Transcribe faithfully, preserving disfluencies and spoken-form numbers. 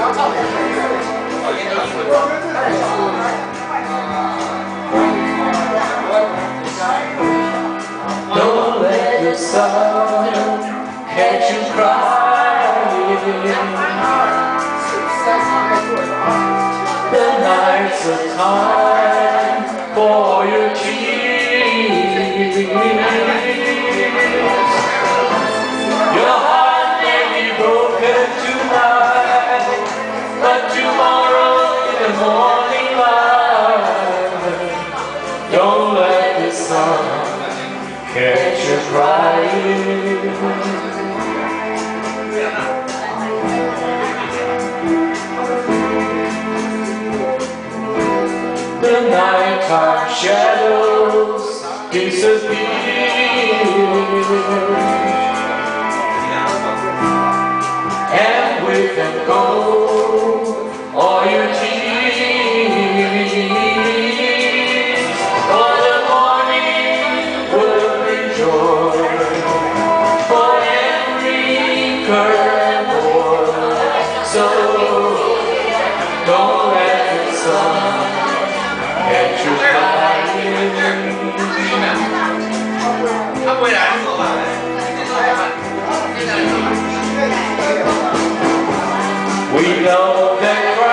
Don't let the sun catch you crying. The night's a time for your tears. Your heart may be broken tonight, but tomorrow in the morning light, don't let the sun catch you crying. The nighttime shadows disappear, and with them go all your tears. For the morning will bring joy for every girl and boy. So don't let the sun catch you crying. We know that